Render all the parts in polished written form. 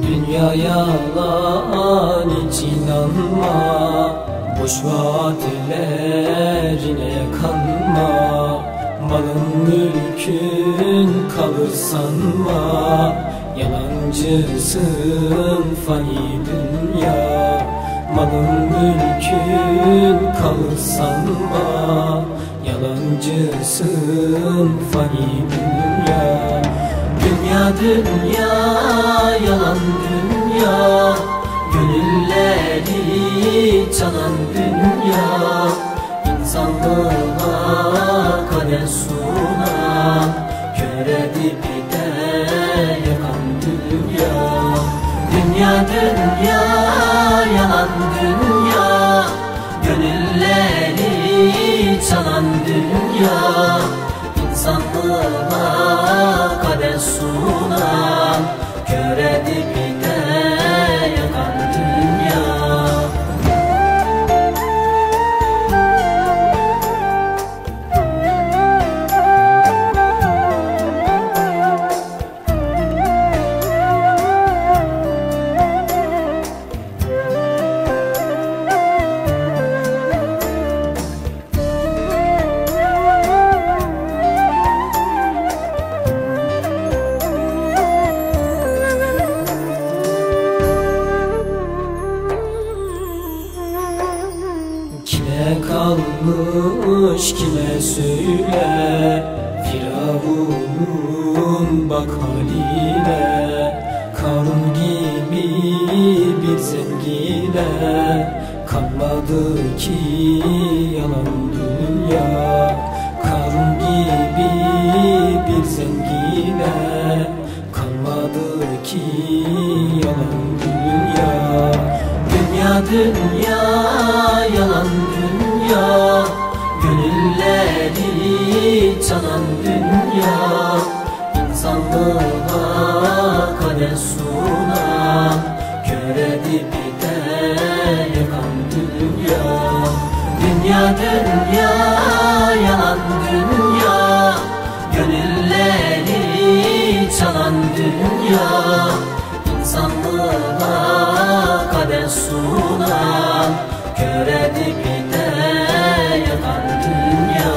Dünya yalan, hiç inanma. Boş vaatlerine kanma. Malın mülkün kalır sanma. Yalancısın fani dünya. Malın mülkün kalır sanma. Yalancısın fani dünya. Dünya dünya yalan dünya. Gönülleri çalan dünya. İnsanlığa kader sunan, kör edip de yakan dünya. Dünya dünya yalan dünya. Gönülleri çalan dünya. İnsanlığa kader sunan, kör edip de yakan dünya. Kime kalmış kime söyle, Firavun'un bak haline. Karun gibi bir zengine kalmadı ki yalan dünya. Karun gibi bir zengine kalmadı ki yalan dünya. Dünya dünya yalan dünya. Gönülleri çalan dünya. İnsanlığa kader sunan, kör edip de yakan dünya. Dünya dünya yalan dünya. Gönülleri çalan dünya. İnsanlığa kader sunan, kör edip de yakan dünya.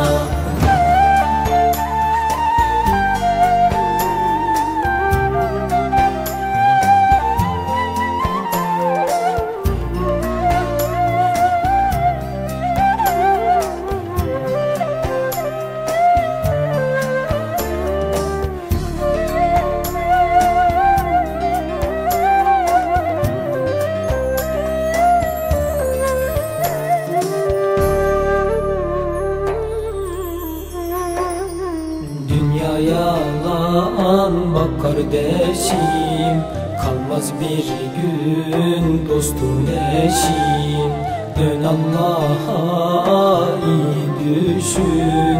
Dünya yalan bak kardeşim, kalmaz bir gün dostun eşin. Dön Allah'a iyi düşün,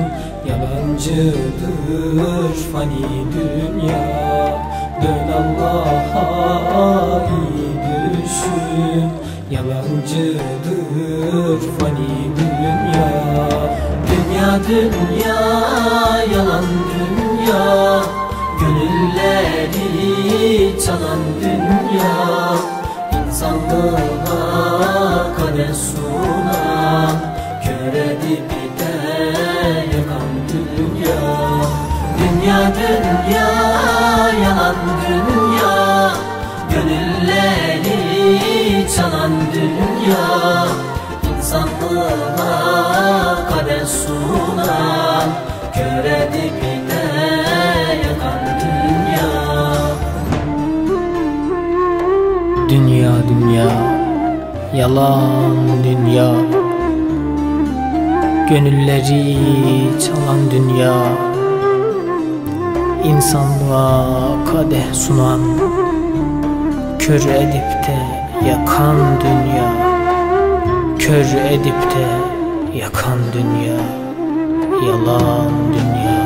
yalancıdır fani dünya. Dön Allah'a iyi düşün, yalancıdır fani dünya. Dünya dünya yalan dünya. Gönülleri çalan dünya. İnsanlığa kader sunan, kör edip de yakan dünya. Dünya dünya yalan dünya. Gönülleri çalan dünya. İnsanlığa kader sunan, kör edip de yakan dünya. Dünya dünya yalan dünya. Gönülleri çalan dünya. İnsanlığa kadeh sunan, kör edip de yakan dünya. Kör edip de yakan dünya. Yalan dünya.